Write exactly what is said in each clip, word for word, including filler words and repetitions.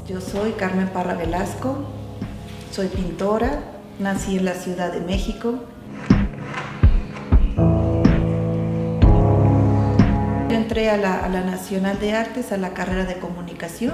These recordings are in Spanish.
Yo soy Carmen Parra Velasco, soy pintora, nací en la Ciudad de México. Yo entré a la, a la Nacional de Artes, a la carrera de Comunicación,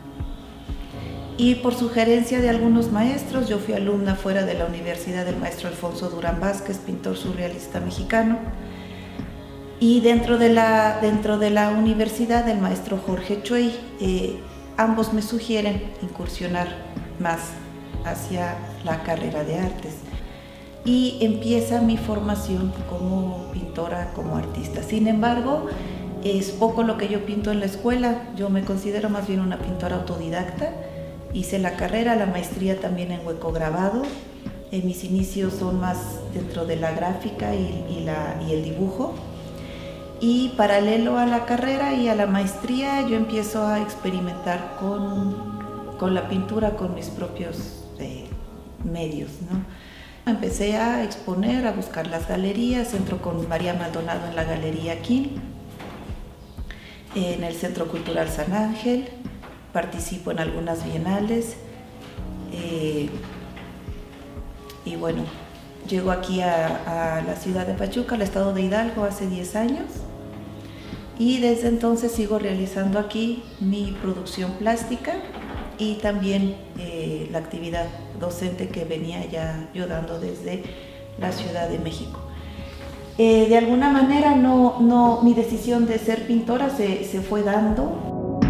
y por sugerencia de algunos maestros, yo fui alumna fuera de la universidad del maestro Alfonso Durán Vázquez, pintor surrealista mexicano, y dentro de la, dentro de la universidad del maestro Jorge Chuey. Eh, ambos me sugieren incursionar más hacia la carrera de artes. Y empieza mi formación como pintora, como artista. Sin embargo, es poco lo que yo pinto en la escuela. Yo me considero más bien una pintora autodidacta. Hice la carrera, la maestría también en hueco grabado. Eh, mis inicios son más dentro de la gráfica y, y, la, y el dibujo. Y paralelo a la carrera y a la maestría, yo empiezo a experimentar con, con la pintura, con mis propios eh, medios, ¿no? Empecé a exponer, a buscar las galerías, entro con María Maldonado en la Galería King, en el Centro Cultural San Ángel, participo en algunas bienales, eh, y bueno, llego aquí a, a la ciudad de Pachuca, al estado de Hidalgo, hace diez años, y desde entonces sigo realizando aquí mi producción plástica y también eh, la actividad docente que venía ya yo dando desde la Ciudad de México. Eh, de alguna manera no, no, mi decisión de ser pintora se, se fue dando.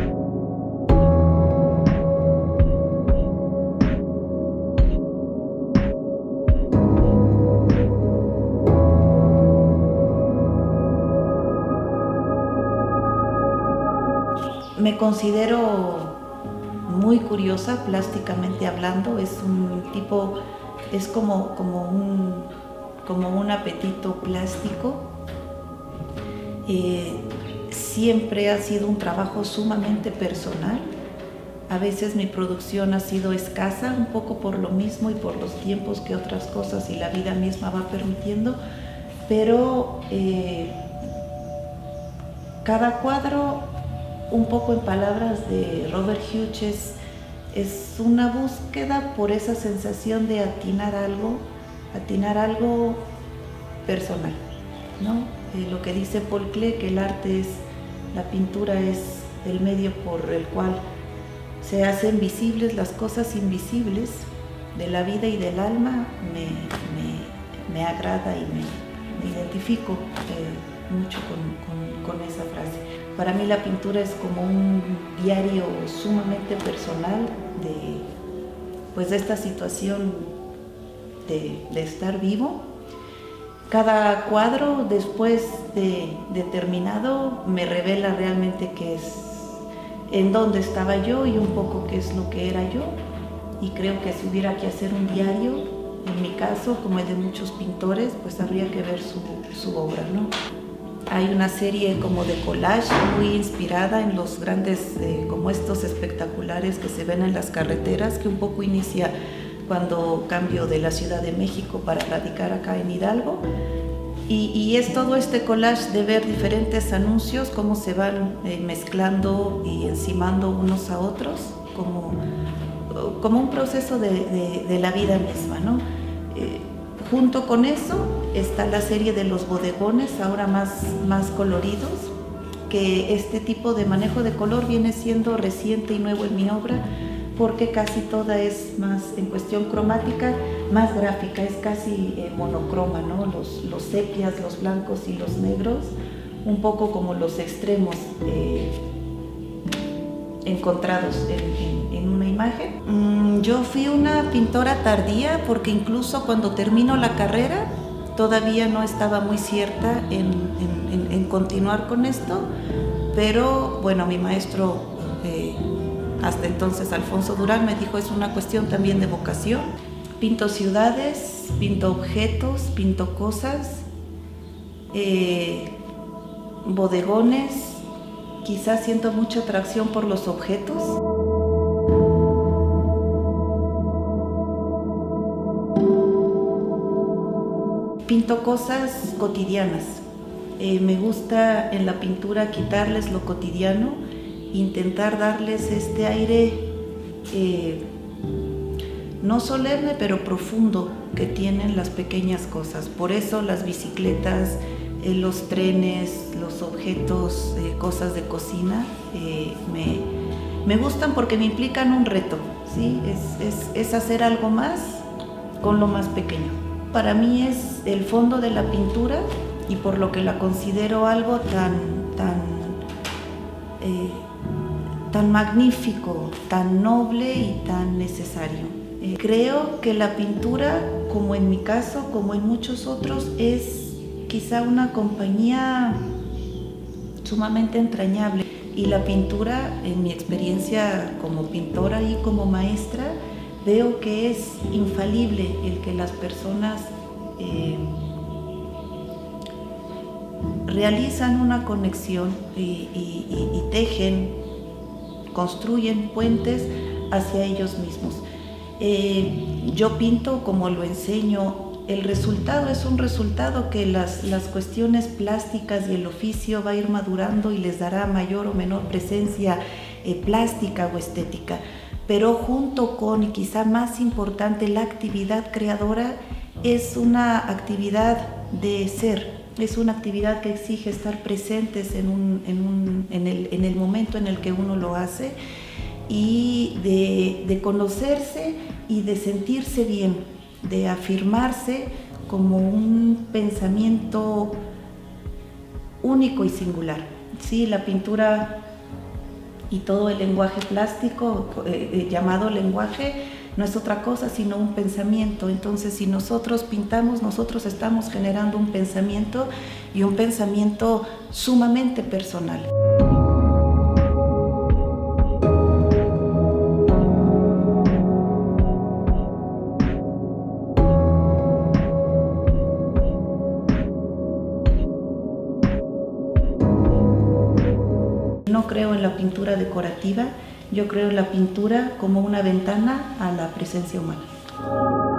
Me considero muy curiosa, plásticamente hablando. Es un tipo, es como, como, un, como un apetito plástico. Eh, siempre ha sido un trabajo sumamente personal. A veces mi producción ha sido escasa, un poco por lo mismo y por los tiempos que otras cosas y la vida misma va permitiendo, pero eh, cada cuadro, un poco en palabras de Robert Hughes, es una búsqueda por esa sensación de atinar algo, atinar algo personal, ¿no? Eh, lo que dice Paul Klee, que el arte es, la pintura es el medio por el cual se hacen visibles las cosas invisibles de la vida y del alma, me, me, me agrada y me, me identifico eh, mucho con, con, con esa frase. Para mí la pintura es como un diario sumamente personal de, pues de esta situación de, de estar vivo. Cada cuadro después de, de terminado me revela realmente qué es, en dónde estaba yo y un poco qué es lo que era yo. Y creo que si hubiera que hacer un diario, en mi caso, como el de muchos pintores, pues habría que ver su, su obra, ¿no? Hay una serie como de collage muy inspirada en los grandes, eh, como estos espectaculares que se ven en las carreteras, que un poco inicia cuando cambio de la Ciudad de México para radicar acá en Hidalgo. Y, y es todo este collage de ver diferentes anuncios, cómo se van eh, mezclando y encimando unos a otros, como, como un proceso de, de, de la vida misma, ¿no? Eh, junto con eso está la serie de los bodegones, ahora más, más coloridos, que este tipo de manejo de color viene siendo reciente y nuevo en mi obra, porque casi toda es más, en cuestión cromática, más gráfica, es casi eh, monocroma, ¿no? Los, los sepias, los blancos y los negros, un poco como los extremos eh, encontrados en, en, en una imagen. Mm, yo fui una pintora tardía, porque incluso cuando termino la carrera, todavía no estaba muy cierta en, en, en, en continuar con esto, pero bueno, mi maestro, eh, hasta entonces Alfonso Durán, me dijo, es una cuestión también de vocación. Pinto ciudades, pinto objetos, pinto cosas, eh, bodegones, quizás siento mucha atracción por los objetos. Pinto cosas cotidianas. Eh, me gusta en la pintura quitarles lo cotidiano, intentar darles este aire eh, no solemne, pero profundo que tienen las pequeñas cosas. Por eso las bicicletas, eh, los trenes, los objetos, eh, cosas de cocina, eh, me, me gustan porque me implican un reto, ¿sí? Es, es, es hacer algo más con lo más pequeño. Para mí es el fondo de la pintura y por lo que la considero algo tan, tan, eh, tan magnífico, tan noble y tan necesario. Eh, creo que la pintura, como en mi caso, como en muchos otros, es quizá una compañía sumamente entrañable. Y la pintura, en mi experiencia como pintora y como maestra, veo que es infalible el que las personas eh, realizan una conexión y, y, y, y tejen, construyen puentes hacia ellos mismos. Eh, yo pinto como lo enseño, el resultado es un resultado que las, las cuestiones plásticas y el oficio va a ir madurando y les dará mayor o menor presencia eh, plástica o estética, pero junto con, y quizá más importante, la actividad creadora es una actividad de ser, es una actividad que exige estar presentes en, un, en, un, en, el, en el momento en el que uno lo hace, y de, de conocerse y de sentirse bien, de afirmarse como un pensamiento único y singular. Sí, la pintura y todo el lenguaje plástico, eh, eh, llamado lenguaje, no es otra cosa sino un pensamiento. Entonces, si nosotros pintamos, nosotros estamos generando un pensamiento, y un pensamiento sumamente personal. No creo en la pintura decorativa, yo creo en la pintura como una ventana a la presencia humana.